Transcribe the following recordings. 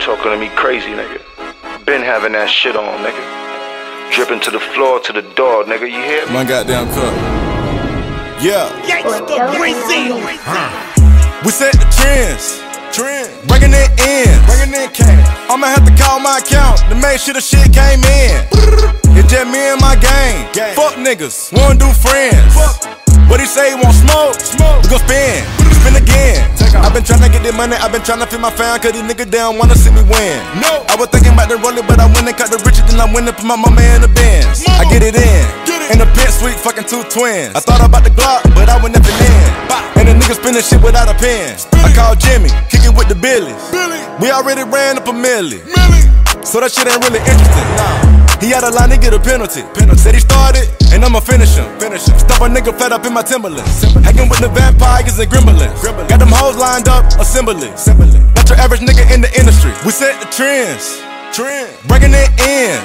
talking to me crazy, nigga. Been having that shit on, nigga. Dripping to the floor, to the door, nigga, you hear me? My goddamn cup. Yeah. We set the trends. Bringing it in. I'ma have to call my account to make sure the shit came in. It's just me and my gang. Fuck niggas, wanna do friends. What he say, he want smoke? We gon' spin again. I been tryna get this money, I been tryna feed my fam, cause these niggas they don't wanna see me win. I was thinking about the rolling, but I went and cut the riches, then I went and put my mama in the Benz. I get it in the pit suite, fucking two twins. I thought about the Glock, but I went nothing in. And the niggas spinning shit without a pen. I called Jimmy, kick it with the Billies. We already ran up a milli, so that shit ain't really interesting. He had a line to get a penalty. Said he started, and I'ma finish him. Stop a nigga flat up in my Timberlands. Hanging with the vampires and gremlins. Got them hoes lined up, assembly. Not your average nigga in the industry. We set the trends. Bringing it in.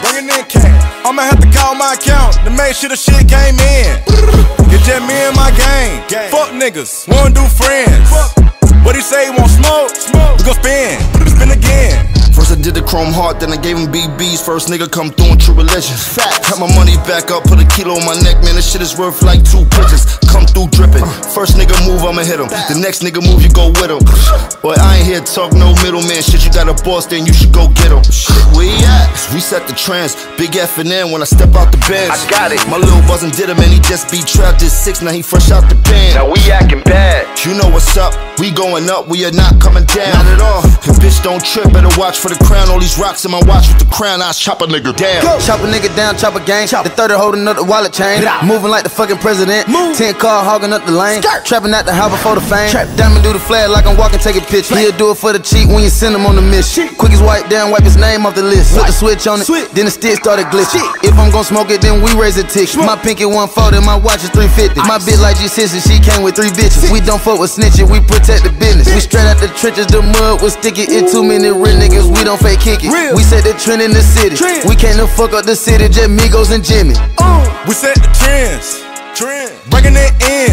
I'ma have to call my account to make sure the shit came in. It's just me and my gang. Fuck niggas, wanna do friends. What he say, he want smoke? We gon' spin again. First I did the chrome heart, then I gave him BBs. First nigga come through in true religion. Got my money back up, put a kilo on my neck, man, this shit is worth like 2 pitches. Come through dripping. First nigga move, I'ma hit him. The next nigga move, you go with him. Boy, I ain't here to talk no middleman shit. You got a boss, then you should go get him. Where he at? We set the trends. Big F&N when I step out the bench. I got it. My little buzzin' did him and he just beat trapped at 6, now he fresh out the pen. Now we acting bad. You know what's up, we going up, we are not coming down. Not at all. If bitch don't trip, better watch for the crown. All these rocks in my watch with the crown, I chop a nigga down. Chop a nigga down, chop a gang. The 30 holding up the wallet chain. Moving like the fucking president. 10 car hogging up the lane. Trapping at the house before the fame. Diamond do the flag like I'm walking, taking pictures. He'll do it for the cheat when you send him on the mission. Quick as wipe down, wipe his name off the list. Put the switch on it, then the stick started glitching. If I'm gon' smoke it, then we raise a tick. My pinky 140, my watch is 350. My bitch like G6 and she came with 3 bitches. We don't fuck with snitching, we protect the business. We straight out the trenches, the mud was sticky. It too many real niggas, we don't fake kick it. We set the trend in the city. We can't no fuck up the city, just Migos and Jimmy. We set the trends. Bringing it in.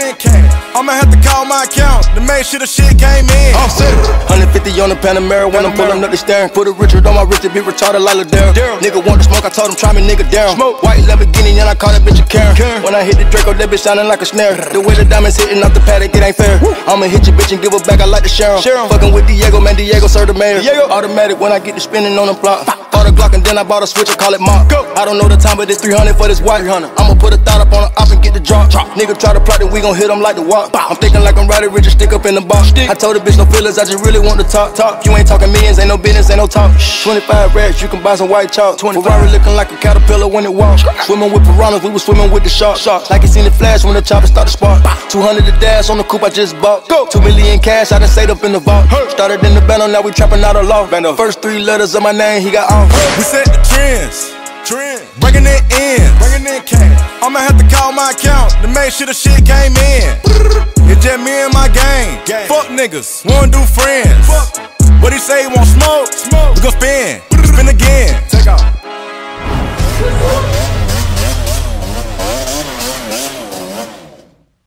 I'ma have to call my account to make sure the shit came in. 150 on the Panamera when I'm pulling up the staring. Put a Richard on my wrist to be retarded like Ladera. Nigga want to smoke, I told him try me nigga down. White Lamborghini and I call that bitch a Karen. When I hit the Draco, that bitch sounding like a snare. The way the diamonds hitting off the paddock, it ain't fair. I'ma hit your bitch and give her back, I like to share 'em. Fucking with Diego, man, Diego serve the mayor. Automatic when I get to spinning on the block. Bought a Glock and then I bought a switch, I call it Mark. I don't know the time, but it's 300 for this white. I'ma put a thought up on the op and get the drop. Nigga try to plot it, we gon' hit him like the walk. I'm thinking like I'm Roddy Rich, stick up in the box. I told the bitch no feelings, I just really want to talk. You ain't talking millions, ain't no business, ain't no talk. 25 racks, you can buy some white chalk. Ferrari looking like a caterpillar when it walks. Swimming with piranhas, we was swimming with the sharks. Like you seen the flash when the chopper start to spark. 200 the dash on the coupe I just bought. 2 million cash, I done saved up in the vault. Started in the bando, now we trapping out of law. First 3 letters of my name, he got off. We set the trends. Bringing it in. I'ma have to call my account to make sure the shit came in. It's just me and my gang. Fuck niggas, wanna do friends. What he say, he want smoke? We gon' spin again. Take off.